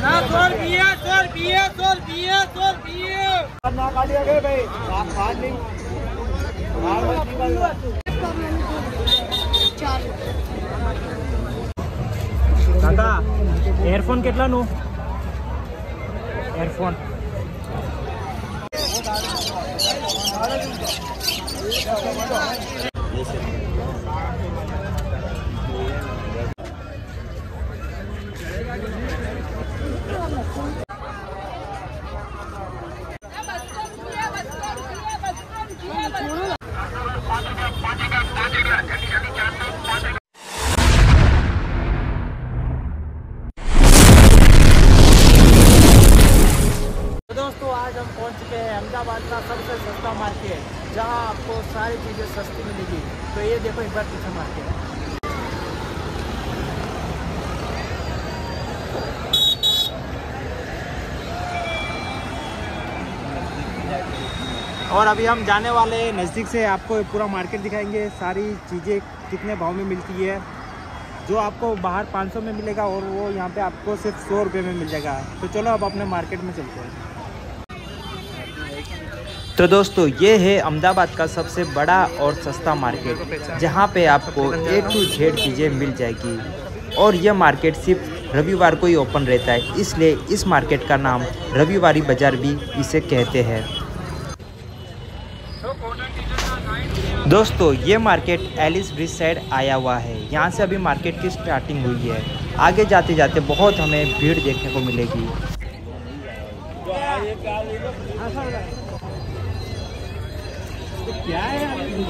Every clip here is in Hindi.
કાકા એરફોન કેટલાનું? એરફોન आज हम पहुंच चुके हैं अहमदाबाद का सबसे सस्ता मार्केट, जहां आपको सारी चीज़ें सस्ती मिलेगी। तो ये देखो एक बार पीछे मार्केट। और अभी हम जाने वाले हैं नज़दीक से, आपको पूरा मार्केट दिखाएंगे, सारी चीज़ें कितने भाव में मिलती है। जो आपको बाहर 500 में मिलेगा और वो यहाँ पे आपको सिर्फ 100 रुपये में मिल जाएगा। तो चलो अब अपने मार्केट में चलते हैं। तो दोस्तों ये है अहमदाबाद का सबसे बड़ा और सस्ता मार्केट, जहाँ पे आपको A to Z चीज़ें मिल जाएगी। और यह मार्केट सिर्फ रविवार को ही ओपन रहता है, इसलिए इस मार्केट का नाम रविवारी बाज़ार भी इसे कहते हैं। दोस्तों ये मार्केट एलिस ब्रिज साइड आया हुआ है। यहाँ से अभी मार्केट की स्टार्टिंग हुई है। आगे जाते जाते बहुत हमें भीड़ देखने को मिलेगी। क्या है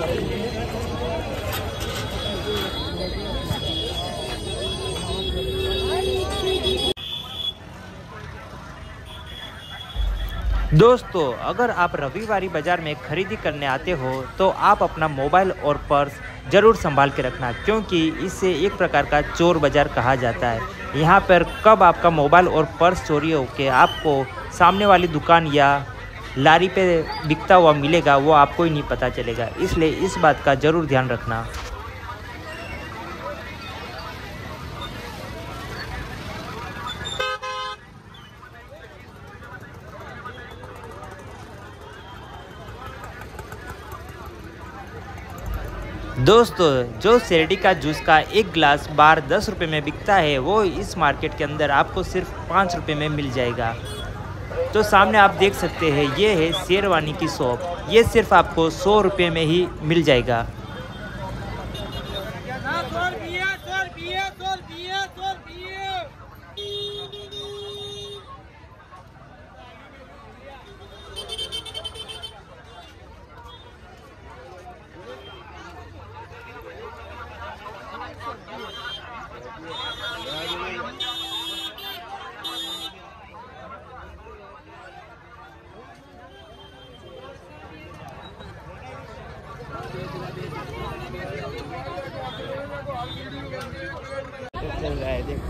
दोस्तों, अगर आप रविवारी बाज़ार में खरीदी करने आते हो तो आप अपना मोबाइल और पर्स ज़रूर संभाल के रखना, क्योंकि इससे एक प्रकार का चोर बाज़ार कहा जाता है। यहाँ पर कब आपका मोबाइल और पर्स चोरी होकर आपको सामने वाली दुकान या लारी पे बिकता हुआ मिलेगा, वो आपको ही नहीं पता चलेगा। इसलिए इस बात का ज़रूर ध्यान रखना। दोस्तों जो शेरडी का जूस का एक गिलास बाहर 10 रुपये में बिकता है, वो इस मार्केट के अंदर आपको सिर्फ 5 रुपये में मिल जाएगा। तो सामने आप देख सकते हैं, ये है शेरवानी की शॉप। ये सिर्फ आपको 100 रुपये में ही मिल जाएगा। चल रहा है देख,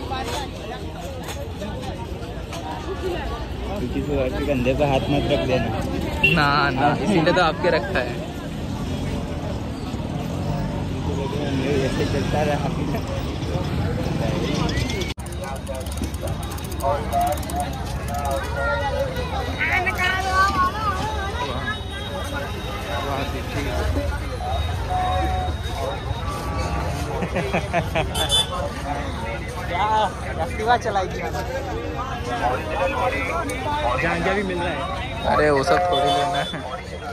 किसी कंधे पे हाथ मत रख देना। ना ना, इसीलिए तो आपके रखा है। ऐसे चलता रहा। क्या एक्टिवा चलाएगी, गांजा भी मिल रहा है। अरे वो सब थोड़ी लेना है।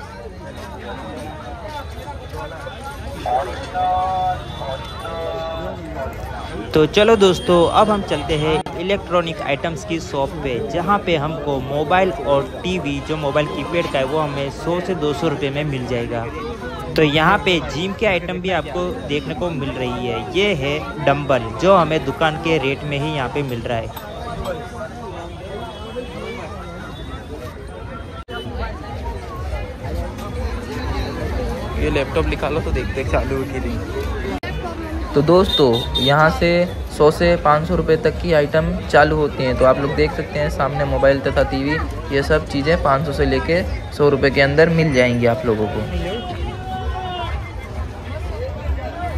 तो चलो दोस्तों, अब हम चलते हैं इलेक्ट्रॉनिक आइटम्स की शॉप पे, जहाँ पे हमको मोबाइल और टीवी, जो मोबाइल कीपैड का है, वो हमें 100 से 200 रुपये में मिल जाएगा। तो यहाँ पे जिम के आइटम भी आपको देखने को मिल रही है। ये है डंबल, जो हमें दुकान के रेट में ही यहाँ पे मिल रहा है। ये लैपटॉप निकालो तो देखते चालू की नहीं। तो दोस्तों यहाँ से 100 से 500 रुपये तक की आइटम चालू होती हैं। तो आप लोग देख सकते हैं सामने मोबाइल तथा टीवी, ये सब चीज़ें 500 से लेके 100 रुपये के अंदर मिल जाएंगी आप लोगों को।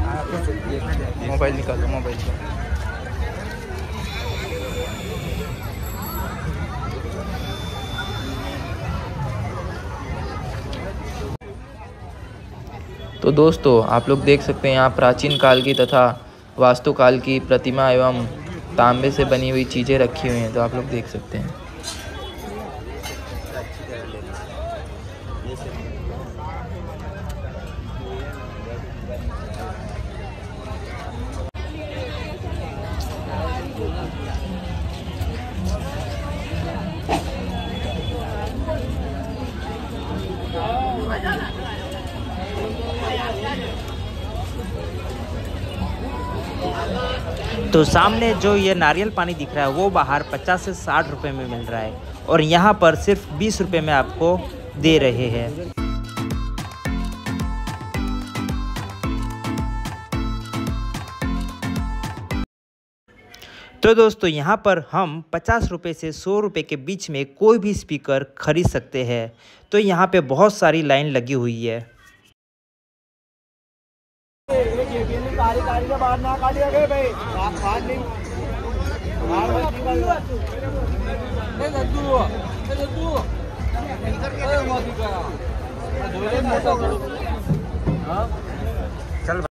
मोबाइल निकालो, मोबाइल तो दोस्तों आप लोग देख सकते हैं यहाँ प्राचीन काल की तथा वास्तुकाल की प्रतिमा एवं तांबे से बनी हुई चीज़ें रखी हुई हैं, तो आप लोग देख सकते हैं। तो सामने जो ये नारियल पानी दिख रहा है वो बाहर 50 से 60 रुपए में मिल रहा है और यहाँ पर सिर्फ 20 रुपए में आपको दे रहे हैं। तो दोस्तों यहाँ पर हम 50 रुपए से 100 रुपए के बीच में कोई भी स्पीकर खरीद सकते हैं। तो यहाँ पे बहुत सारी लाइन लगी हुई है।